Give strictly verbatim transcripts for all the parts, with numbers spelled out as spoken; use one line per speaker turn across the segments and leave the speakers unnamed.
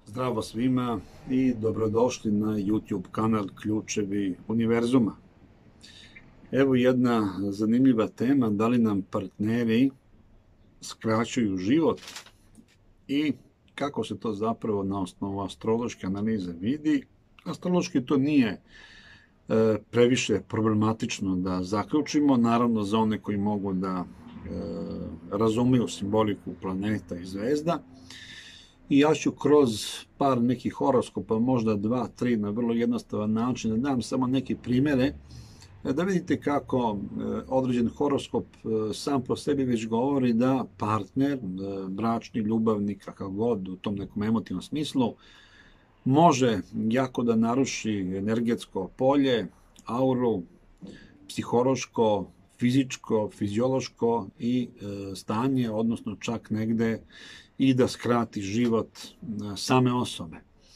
Zdravo svima i dobrodošli na YouTube kanal Ključevi univerzuma. Evo jedna zanimljiva tema, da li nam partneri skraćuju život i kako se to zapravo na osnovu astrološke analize vidi. Astrološki to nije e, previše problematično da zaključimo, naravno za one koji mogu da e, razumiju simboliku planeta i zvezda. I ja ću kroz par nekih horoskopa, možda dva, tri, na vrlo jednostavan način, da dam samo neke primjere, da vidite kako određen horoskop sam po sebi već govori da partner, bračni, ljubavni, kakav god, u tom nekom emotivnom smislu, može jako da naruši energetsko polje, auru, psihološko, fizičko, fiziološko i stanje, odnosno čak negde i da skrati život same osobe.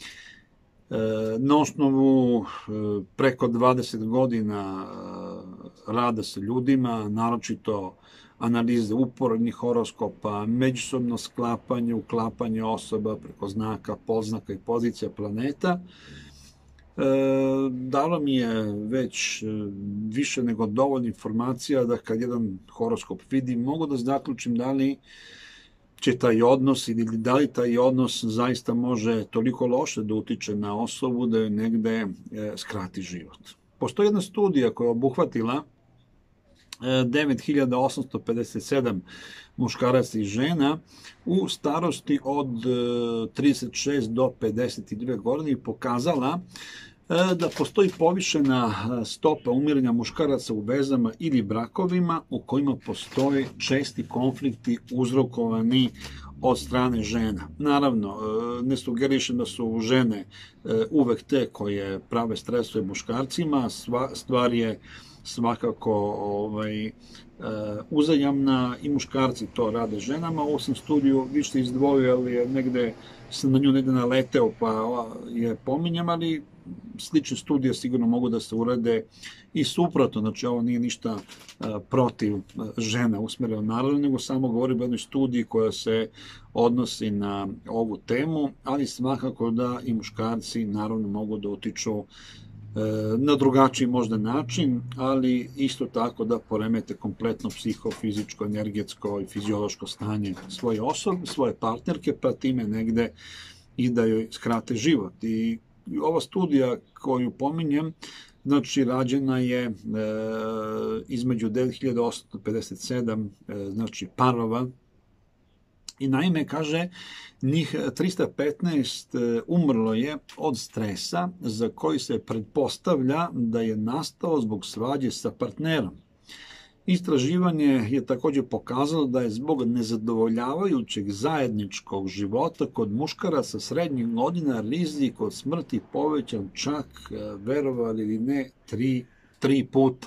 Na osnovu preko dvadeset godina rada sa ljudima, naročito analize uporednih horoskopa, međusobno sklapanje, uklapanje osoba preko znaka, podznaka i pozicija planeta, dalo mi je već više nego dovoljno informacija da kad jedan horoskop vidim, mogu da zaključim da li će taj odnos ili da li taj odnos zaista može toliko loše da utiče na osobu da joj negde skrati život. Postoji jedna studija koja je obuhvatila devet hiljada osamsto pedeset sedam muškaraca i žena u starosti od trideset šest do pedeset dve godine i pokazala da postoji povišena stopa umiranja muškaraca u vezama ili brakovima u kojima postoje česti konflikti uzrokovani od strane žena. Naravno, ne sugerišem da su žene uvek te koje prave stresove muškarcima, stvar je svakako ovaj, uzajamna i muškarci to rade ženama. Ovo sam studiju više izdvojio, ali je negde, sam na nju negde naleteo pa je pominjam, ali slične studije sigurno mogu da se urade i suprotno, znači ovo nije ništa protiv žena usmereno naravno, nego samo govorim o jednoj studiji koja se odnosi na ovu temu, ali svakako da i muškarci naravno mogu da utiču na drugačiji možda način, ali isto tako da poremete kompletno psihofizičko, energetsko i fiziološko stanje svoje osobe, svoje partnerke, pa time negde i da joj skrate život. I ova studija koju pominjem, znači rađena je e, između devet hiljada osamsto pedeset sedam e, znači parova i naime kaže njih trista petnaest umrlo je od stresa za koji se pretpostavlja da je nastao zbog svađe sa partnerom. Istraživanje je također pokazalo da je zbog nezadovoljavajućeg zajedničkog života kod muškaraca srednjih godina rizik od smrti povećan čak, verovali ili ne, tri, tri puta.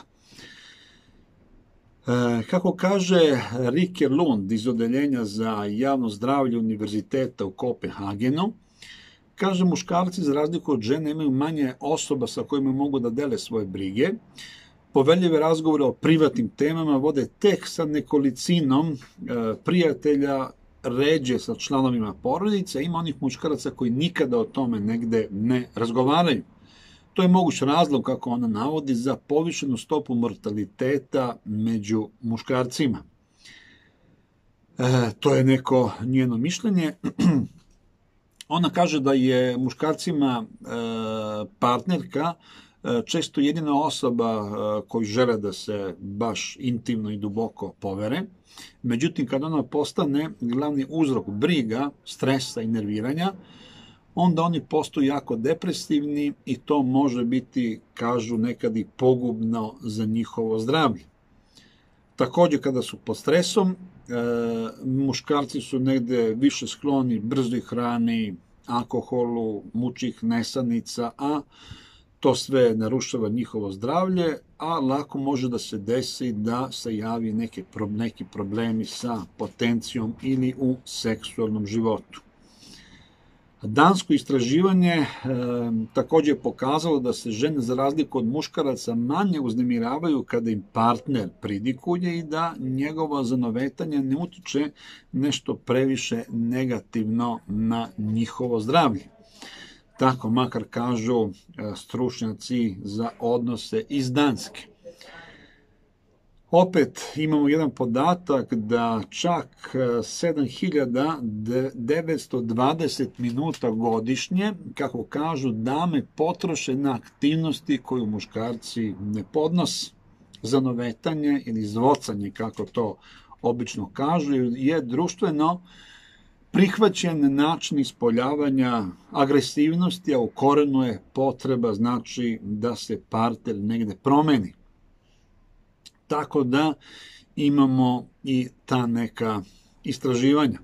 Kako kaže Rike Lund iz Odeljenja za javno zdravlje Univerziteta u Kopenhagenu, kaže muškarci za razliku od žene imaju manje osoba sa kojima mogu da dele svoje brige, poverljive razgovore o privatnim temama vode tek sa nekolicinom prijatelja, ređe sa članovima porodice, ima onih muškaraca koji nikada o tome negde ne razgovaraju. To je moguć razlog, kako ona navodi, za povišenu stopu mortaliteta među muškarcima. E, to je neko njeno mišljenje. Ona kaže da je muškarcima e, partnerka e, često jedina osoba e, koju žele da se baš intimno i duboko povere. Međutim, kad ona postane glavni uzrok briga, stresa i nerviranja, onda oni postaju jako depresivni i to može biti, kažu, nekad i pogubno za njihovo zdravlje. Također, kada su pod stresom, e, muškarci su negde više skloni brzoj hrani, alkoholu, mučih nesanica, a to sve narušava njihovo zdravlje, a lako može da se desi da se javi neke, neki problemi sa potencijom ili u seksualnom životu. Dansko istraživanje e, također je pokazalo da se žene za razliku od muškaraca manje uznemiravaju kada im partner pridikuje i da njegovo zanovetanje ne utiče nešto previše negativno na njihovo zdravlje. Tako makar kažu e, stručnjaci za odnose iz Danske. Opet imamo jedan podatak da čak sedam hiljada devetsto dvadeset minuta godišnje, kako kažu, dame potroše na aktivnosti koju muškarci ne podnose. Zanovetanje ili zvocanje, kako to obično kažu, je društveno prihvaćen način ispoljavanja agresivnosti, a u korenu je potreba, znači, da se partner negde promeni. Tako da imamo i ta neka istraživanja.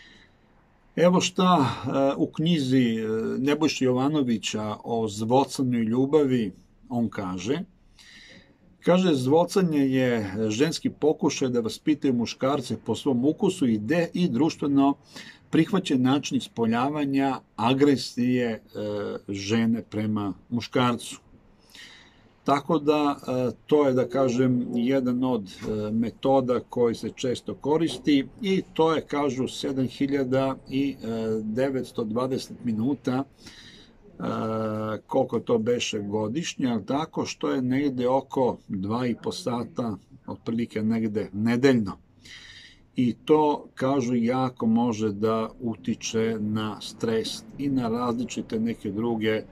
Evo šta u knjizi Nebojše Jovanovića o zvocanju i ljubavi on kaže. Kaže, zvocanje je ženski pokušaj da vaspitaju muškarce po svom ukusu i, de, i društveno prihvaćen način ispoljavanja agresije e, žene prema muškarcu. Tako da to je, da kažem, jedan od metoda koji se često koristi i to je, kažu, sedam hiljada devetsto dvadeset minuta, koliko to beše godišnje, tako što je negde oko dva i po sata, otprilike negde nedeljno. I to, kažu, jako može da utiče na stres i na različite neke druge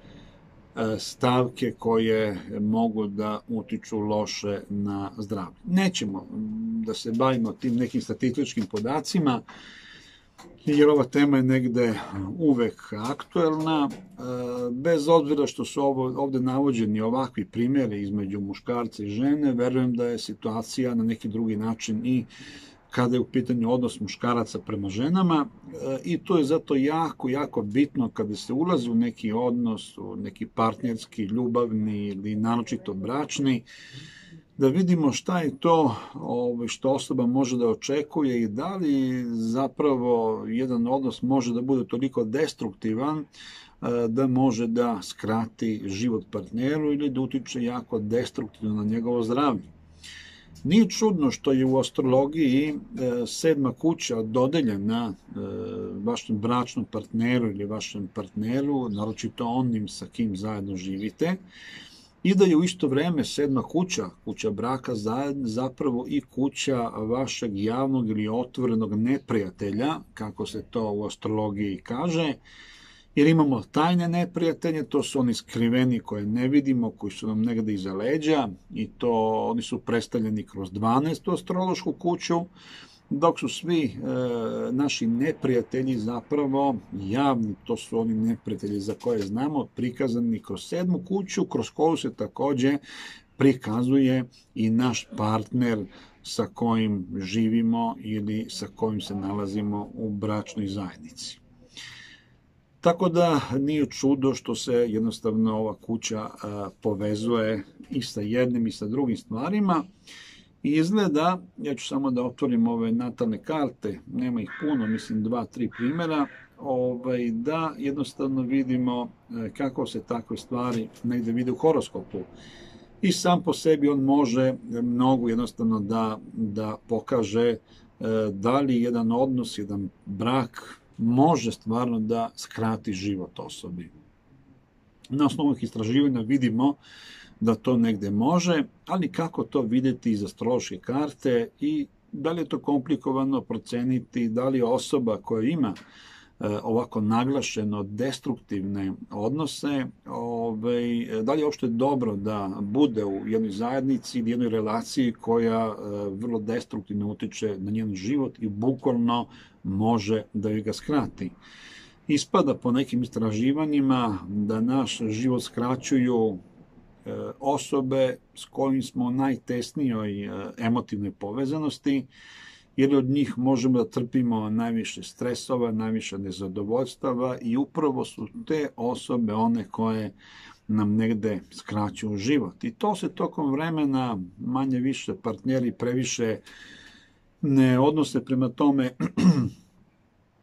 stavke koje mogu da utiču loše na zdravlje. Nećemo da se bavimo tim nekim statističkim podacima, jer ova tema je negde uvek aktuelna, bez obzira što su ovde navođeni ovakvi primjeri između muškarca i žene, verujem da je situacija na neki drugi način i kada je u pitanju odnos muškaraca prema ženama i to je zato jako, jako bitno kada se ulazi u neki odnos, u neki partnerski, ljubavni ili naročito bračni, da vidimo šta je to što osoba može da očekuje i da li zapravo jedan odnos može da bude toliko destruktivan da može da skrati život partneru ili da utiče jako destruktivno na njegovo zdravlje. Nije čudno što je u astrologiji sedma kuća dodeljena vašem bračnom partneru ili vašem partneru, naročito onim sa kim zajedno živite, i da je u isto vreme sedma kuća, kuća braka, zapravo i kuća vašeg javnog ili otvorenog neprijatelja, kako se to u astrologiji kaže, jer imamo tajne neprijatelje, to su oni skriveni koje ne vidimo, koji su nam negde iza leđa i to oni su predstavljeni kroz dvanaestu astrološku kuću, dok su svi e, naši neprijatelji zapravo javni, to su oni neprijatelji za koje znamo, prikazani kroz sedmu kuću, kroz koju se takođe prikazuje i naš partner sa kojim živimo ili sa kojim se nalazimo u bračnoj zajednici. Tako da nije čudo što se jednostavno ova kuća a, povezuje i sa jednim i sa drugim stvarima. I izgleda, ja ću samo da otvorim ove natalne karte, nema ih puno, mislim dva, tri primjera, ovaj, da jednostavno vidimo kako se takve stvari negde vide u horoskopu. I sam po sebi on može mnogo jednostavno da, da pokaže da li jedan odnos, jedan brak može stvarno da skrati život osobi. Na osnovu istraživanja vidimo da to negde može, ali kako to videti iz astrološke karte i da li je to komplikovano proceniti, da li osoba koja ima ovako naglašeno destruktivne odnose, ovaj, da li je uopšte dobro da bude u jednoj zajednici ili jednoj relaciji koja vrlo destruktivno utiče na njen život i bukvalno može da joj ga skrati. Ispada po nekim istraživanjima da naš život skraćuju osobe s kojim smo u najtesnijoj emotivnoj povezanosti, jer od njih možemo da trpimo najviše stresova, najviše nezadovoljstava i upravo su te osobe one koje nam negde skraćuju život. I to se tokom vremena manje više partneri previše ne odnose prema tome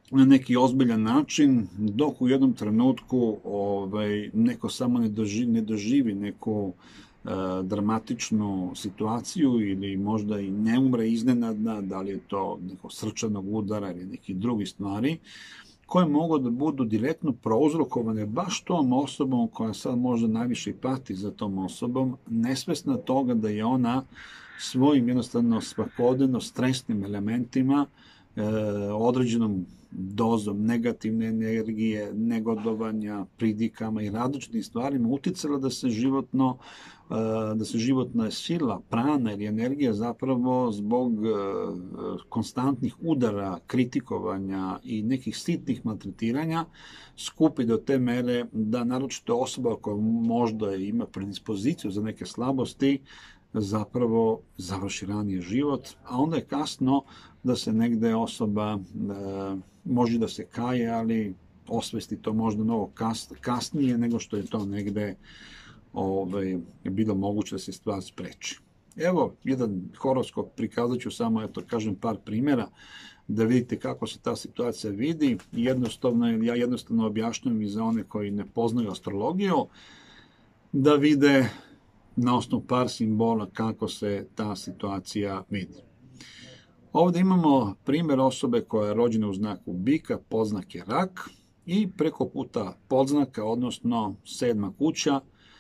na neki ozbiljan način, dok u jednom trenutku ovaj, neko samo ne doživi, ne doživi neku e, dramatičnu situaciju ili možda i ne umre iznenadna, da li je to nekog srčanog udara ili neki drugi stvari, koje mogu da budu direktno prouzrokovane baš tom osobom koja sad možda najviše pati za tom osobom, nesvesna toga da je ona svojim jednostavno svakodnevno stresnim elementima, e, određenom dozom negativne energije, negodovanja, pridikama i različitim stvarima uticala da se životno, da se životna sila, prana ili energija zapravo zbog konstantnih udara, kritikovanja i nekih sitnih maltretiranja skupi do te mere da naročito osoba koja možda ima predispoziciju za neke slabosti zapravo završi ranije život, a onda je kasno da se negde osoba e, može da se kaje, ali osvesti to možda mnogo kas, kasnije nego što je to negde ovaj, bilo moguće da se stvar spreči. Evo, jedan horoskop, prikazat ću samo, eto, kažem, par primjera da vidite kako se ta situacija vidi. Jednostavno, ja jednostavno objašnjam i za one koji ne poznaju astrologiju, da vide na osnovu par simbola kako se ta situacija vidi. Ovdje imamo primjer osobe koja je rođena u znaku bika, podznak je rak, i preko puta podznaka, odnosno sedma kuća,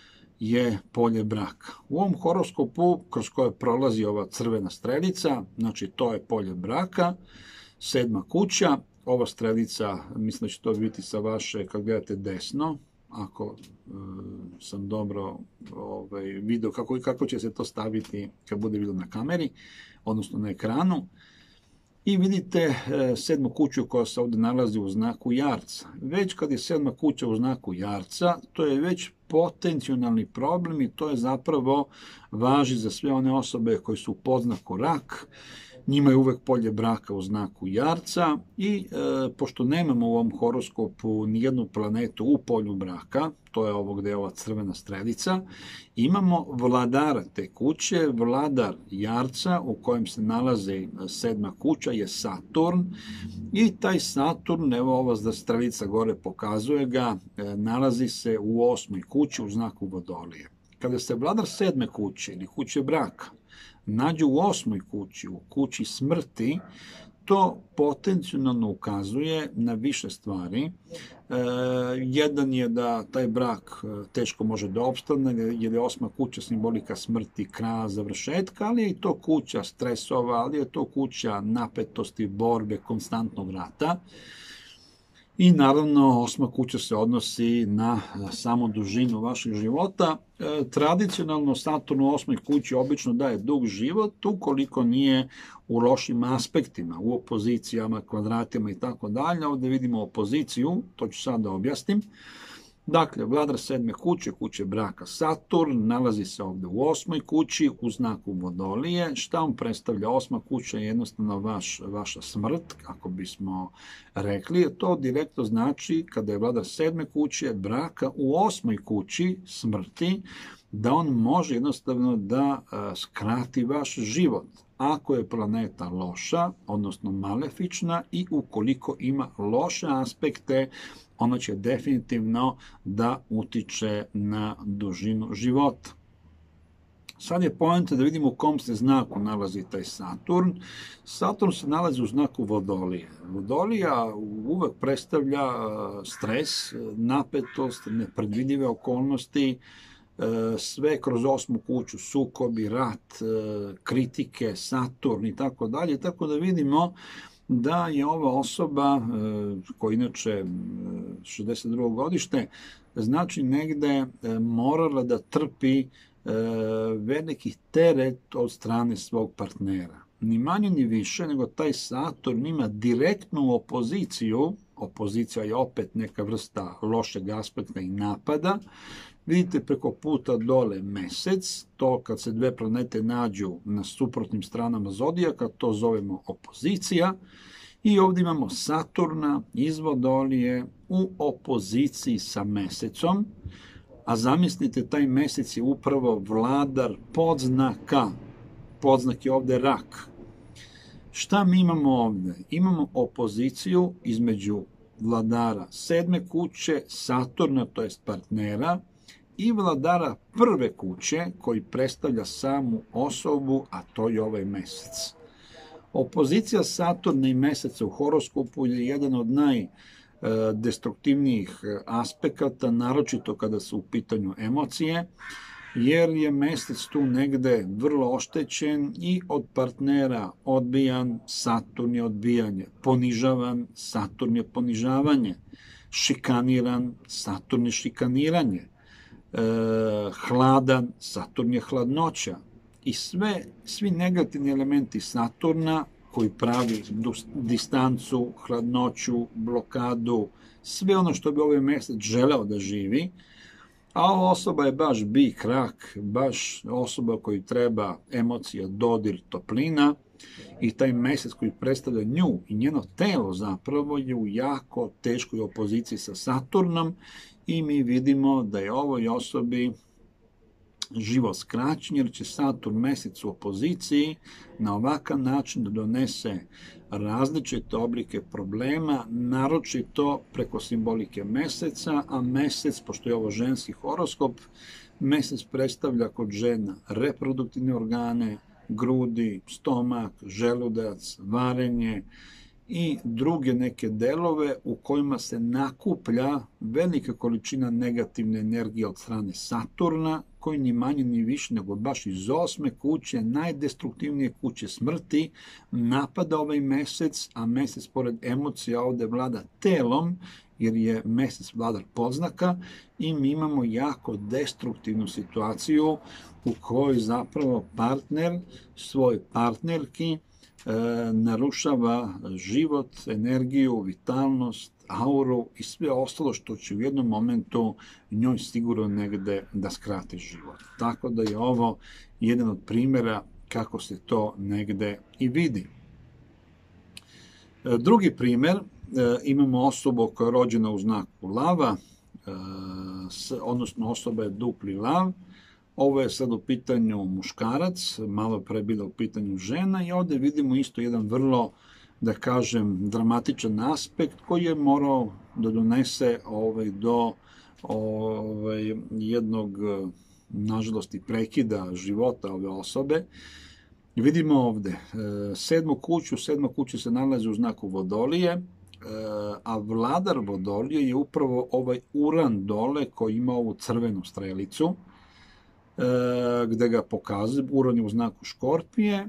je polje braka. U ovom horoskopu kroz koje prolazi ova crvena strelica, znači to je polje braka, sedma kuća, ova strelica, mislim da će to biti sa vaše, kad gledate desno, ako e, sam dobro ovaj, vidio kako, kako će se to staviti kad bude vidio na kameri, odnosno na ekranu. I vidite e, sedmu kuću koja se ovdje nalazi u znaku jarca. Već kad je sedma kuća u znaku jarca, to je već potencijalni problem i to je zapravo važi za sve one osobe koji su u podznaku rak. Njima je uvek polje braka u znaku jarca i e, pošto nemamo u ovom horoskopu nijednu planetu u polju braka, to je ovo gde je ova crvena strelica, imamo vladara te kuće, vladar jarca u kojem se nalazi sedma kuća je Saturn i taj Saturn, evo ova strelica gore pokazuje ga, e, nalazi se u osmoj kući u znaku Vodolije. Kada se vladar sedme kuće ili kuće braka nađe u osmoj kući, u kući smrti, to potencijalno ukazuje na više stvari. E, jedan je da taj brak teško može da opstane, jer je osma kuća simbolika smrti, kraja, završetka, ali je i to kuća stresova, ali je to kuća napetosti, borbe, konstantnog rata. I naravno, osma kuća se odnosi na samu dužinu vašeg života. E, tradicionalno Saturn u osmoj kući obično daje dug život, ukoliko nije u lošim aspektima, u opozicijama, kvadratima i tako dalje. Ovdje vidimo opoziciju, to ću sad da objasnim. Dakle, vladar sedme kuće, kuće braka Saturn, nalazi se ovdje u osmoj kući, u znaku Vodolije. Šta on predstavlja? Osma kuća je jednostavno vaš, vaša smrt, kako bismo rekli. To direktno znači, kada je vladar sedme kuće braka u osmoj kući smrti, da on može jednostavno da skrati vaš život. Ako je planeta loša, odnosno malefična, i ukoliko ima loše aspekte, ona će definitivno da utiče na dužinu života. Sad je poenta da vidimo u kom se znaku nalazi taj Saturn. Saturn se nalazi u znaku Vodolije. Vodolija uvek predstavlja stres, napetost, nepredvidive okolnosti, sve kroz osmu kuću, sukobi, rat, kritike, Saturn i tako dalje, tako da vidimo da je ova osoba, koja inače šezdeset drugo godište, znači negde morala da trpi veliki teret od strane svog partnera. Ni manje ni više, nego taj Saturn ima direktnu opoziciju, opozicija je opet neka vrsta lošeg aspekta i napada. Vidite preko puta dole mesec, to kad se dve planete nađu na suprotnim stranama zodijaka, to zovemo opozicija. I ovdje imamo Saturna iz Vodolije u opoziciji sa mesecom, a zamislite, taj mesec je upravo vladar podznaka. Podznak je ovdje rak. Šta mi imamo ovdje? Imamo opoziciju između vladara sedme kuće, Saturna, to jest partnera, i vladara prve kuće, koji predstavlja samu osobu, a to je ovaj mesec. Opozicija Saturna i meseca u horoskopu je jedan od najdestruktivnijih aspekata, naročito kada su u pitanju emocije, jer je mesec tu negde vrlo oštećen i od partnera odbijan, Saturn je odbijanje, ponižavan, Saturn je ponižavanje, šikaniran, Saturn je šikaniranje, e, hladan, Saturn je hladnoća. I sve, svi negativni elementi Saturna koji pravi distancu, hladnoću, blokadu, sve ono što bi ovaj mesec želeo da živi, a ova osoba je baš bik, rak, baš osoba koji treba emocija, dodir, toplina, i taj mesec koji predstavlja nju i njeno telo zapravo je u jako teškoj opoziciji sa Saturnom i mi vidimo da je ovoj osobi život skraćen, jer će Saturn mesec u opoziciji na ovakav način da donese različite oblike problema, naročito preko simbolike meseca, a mesec, pošto je ovo ženski horoskop, mesec predstavlja kod žena reproduktivne organe, grudi, stomak, želudac, varenje i druge neke delove u kojima se nakuplja velika količina negativne energije od strane Saturna, koji ni manje ni više nego baš iz osme kuće, najdestruktivnije kuće smrti, napada ovaj mesec, a mesec pored emocija ovde vlada telom, jer je mesec vladar podznaka i mi imamo jako destruktivnu situaciju u kojoj zapravo partner svoj partnerki e, narušava život, energiju, vitalnost, auru i sve ostalo što će u jednom momentu njoj sigurno negde da skrati život. Tako da je ovo jedan od primjera kako se to negde i vidi. Drugi primjer, imamo osobu koja je rođena u znaku lava, odnosno osoba je dupli lav. Ovo je sad u pitanju muškarac, malo pre bila u pitanju žena i ovdje vidimo isto jedan vrlo, da kažem, dramatičan aspekt koji je morao da donese ovaj, do ovaj, jednog, nažalost, i prekida života ove osobe. Vidimo ovde sedmu kuću, sedma kuća se nalazi u znaku Vodolije, a vladar Vodolije je upravo ovaj Uran dole koji ima ovu crvenu strelicu, gde ga pokazuje, Uran je u znaku Škorpije,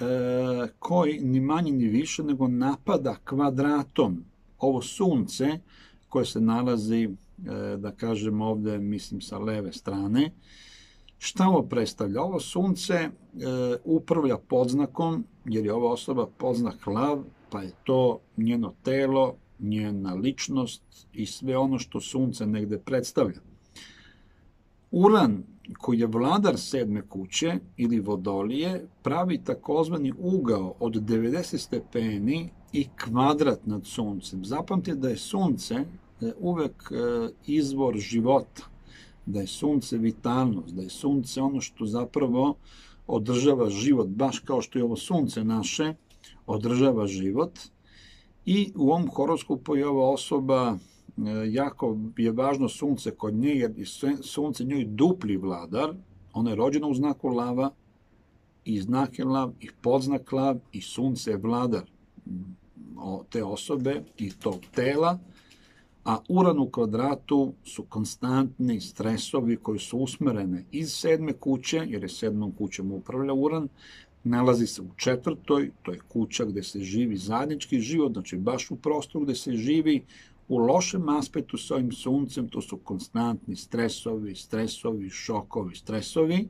koji ni manje ni više nego napada kvadratom ovo sunce koje se nalazi, da kažem ovde, mislim sa leve strane. Šta ovo predstavlja? Ovo sunce upravlja podznakom, jer je ova osoba podznak lav, pa je to njeno telo, njena ličnost i sve ono što sunce negde predstavlja. Uran, koji je vladar sedme kuće ili Vodolije, pravi takozvani ugao od devedeset stepeni i kvadrat nad suncem. Zapamtite da je sunce uvek izvor života, da je sunce vitalnost, da je sunce ono što zapravo održava život, baš kao što je ovo sunce naše, održava život. I u ovom horoskopu je ova osoba, jako je važno sunce kod nje, jer je sunce njoj dupli vladar, ona je rođena u znaku lava, i znak je lav, i podznak lav, i sunce je vladar te osobe i tog tela, a Uran u kvadratu su konstantni stresovi koji su usmerene iz sedme kuće, jer je sedmom kućom upravlja Uran, nalazi se u četvrtoj, to je kuća gde se živi zajednički život, znači baš u prostoru gde se živi, u lošem aspektu s ovim suncem, to su konstantni stresovi, stresovi, šokovi, stresovi.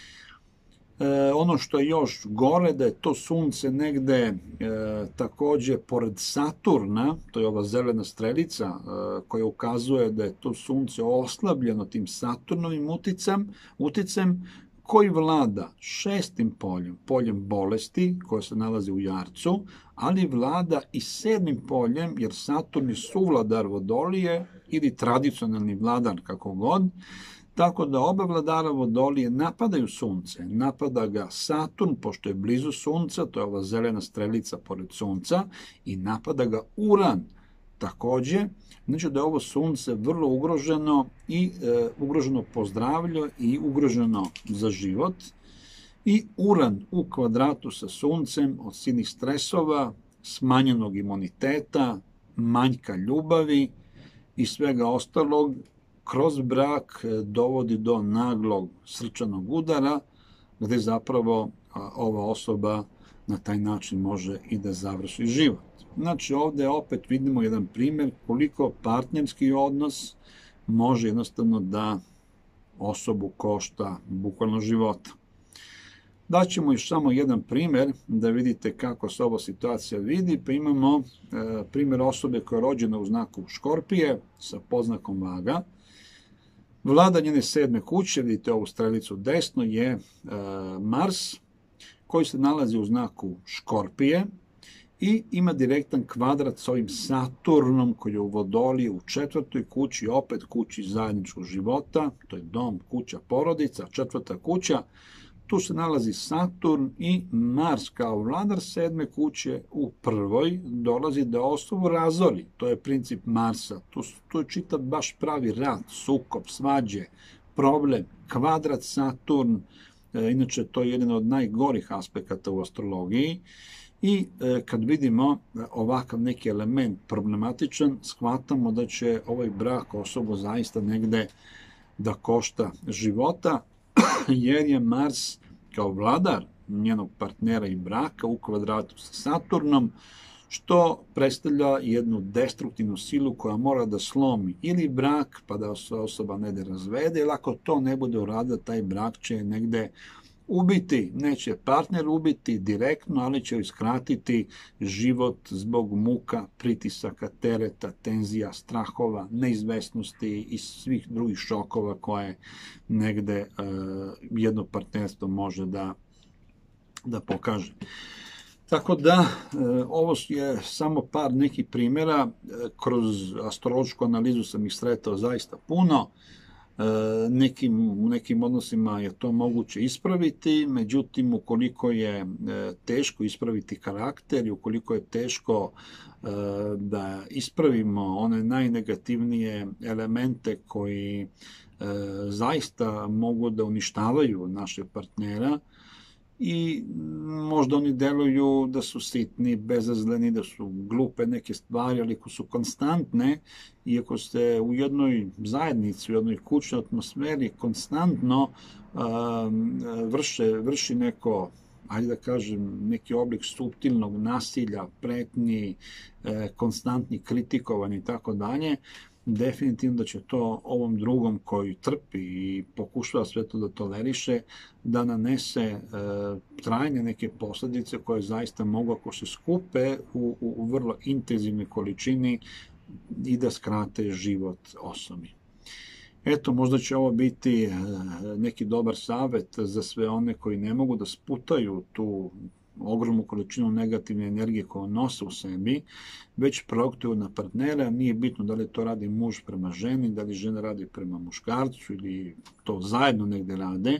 E, ono što je još gore, da je to sunce negde e, takođe pored Saturna, to je ova zelena strelica e, koja ukazuje da je to sunce oslabljeno tim Saturnovim uticem, uticem koji vlada šestim poljem, poljem bolesti, koje se nalazi u Jarcu, ali vlada i sedmim poljem, jer Saturn je suvladar Vodolije ili tradicionalni vladar, kako god, Tako da oba vladara Vodolije napadaju sunce. Napada ga Saturn, pošto je blizu sunca, to je ova zelena strelica pored sunca, i napada ga Uran takođe. Znači da je ovo sunce vrlo ugroženo i e, ugroženo po zdravlju i ugroženo za život. I Uran u kvadratu sa suncem od silnih stresova, smanjenog imuniteta, manjka ljubavi i svega ostalog, kroz brak dovodi do naglog srčanog udara, gde zapravo ova osoba na taj način može i da završi život. Znači ovde opet vidimo jedan primjer koliko partnerski odnos može jednostavno da osobu košta bukvalno života. Daćemo još samo jedan primjer da vidite kako se ova situacija vidi, pa imamo e, primjer osobe koja je rođena u znaku Škorpije sa poznakom Vaga. Vlada njene sedme kuće, vidite ovu strelicu desno, je e, Mars, koji se nalazi u znaku Škorpije i ima direktan kvadrat s ovim Saturnom koji je u Vodoliji u četvrtoj kući, opet kući zajedničkog života, to je dom, kuća, porodica, četvrta kuća. Tu se nalazi Saturn i Mars kao vladar sedme kuće u prvoj dolazi da osobu razori. To je princip Marsa. Tu, tu je čitav baš pravi rat, sukob, svađe, problem, kvadrat Saturn. E, inače, to je jedan od najgorih aspekata u astrologiji. I e, kad vidimo ovakav neki element problematičan, shvatamo da će ovaj brak osobu zaista negde da košta života, jer je Mars kao vladar njenog partnera i braka u kvadratu sa Saturnom, što predstavlja jednu destruktivnu silu koja mora da slomi ili brak, pa da se osoba ne razvede, ili ako to ne bude uradila, taj brak će negde ubiti, neće partner ubiti direktno, ali će iskratiti život zbog muka, pritisaka, tereta, tenzija, strahova, neizvesnosti i svih drugih šokova koje negde e, jedno partnerstvo može da, da pokaže. Tako da, e, ovo je samo par nekih primjera, e, kroz astrološku analizu sam ih sretao zaista puno. Nekim, u nekim odnosima je to moguće ispraviti, međutim, ukoliko je teško ispraviti karakter i ukoliko je teško da ispravimo one najnegativnije elemente koji zaista mogu da uništavaju naše partnera, i možda oni deluju da su sitni, bezazleni, da su glupe neke stvari, ali ako su konstantne i ako ste u jednoj zajednici, u jednoj kućnoj atmosferi konstantno uh, vrše, vrši neko, ajde da kažem, neki oblik suptilnog nasilja, pretnji, eh, konstantni kritikovani i tako dalje, definitivno da će to ovom drugom koji trpi i pokušava sve to da toleriše, da nanese e, trajne neke posljedice koje zaista mogu, ako se skupe u, u, u vrlo intenzivnoj količini, i da skrate život osobi. Eto, možda će ovo biti e, neki dobar savjet za sve one koji ne mogu da sputaju tu ogromnu količinu negativne energije koju nose u sebi, već projektuju na partnera. Nije bitno da li to radi muž prema ženi, da li žena radi prema muškarcu ili to zajedno negde rade,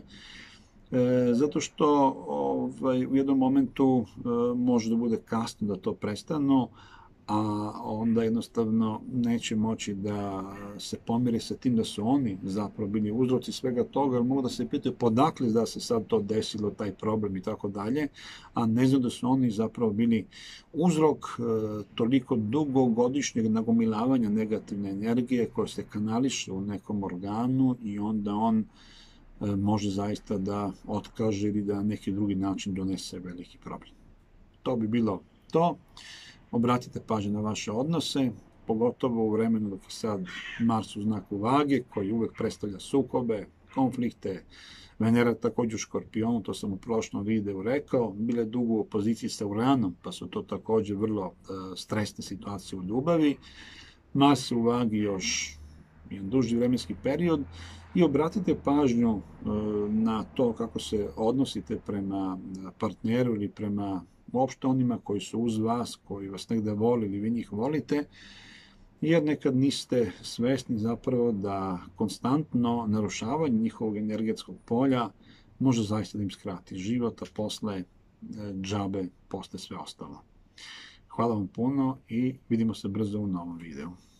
e, zato što ovaj, u jednom momentu e, može da bude kasno da to prestanu, a onda jednostavno neće moći da se pomiri sa tim da su oni zapravo bili uzroci svega toga, jer mogu da se pitaju podakle da se sad to desilo, taj problem i tako dalje, a ne znam da su oni zapravo bili uzrok e, toliko dugogodišnjeg nagomilavanja negativne energije koja se kanališe u nekom organu i onda on e, može zaista da otkaže ili da na neki drugi način donese veliki problem. To bi bilo to. Obratite pažnju na vaše odnose, pogotovo u vremenu dok je sad Mars u znaku Vage, koji uvek predstavlja sukobe, konflikte. Venera također u Škorpionu, to sam u prošlom videu rekao, bile dugo u opoziciji sa Uranom, pa su to također vrlo uh, stresne situacije u ljubavi. Mars u Vagi još jedan duži vremenski period i obratite pažnju uh, na to kako se odnosite prema partneru ili prema uopšte onima koji su uz vas, koji vas negde vole ili vi njih volite, jer nekad niste svesni zapravo da konstantno narušavanje njihovog energetskog polja može zaista da im skrati život, a posle džabe, posle sve ostalo. Hvala vam puno i vidimo se brzo u novom videu.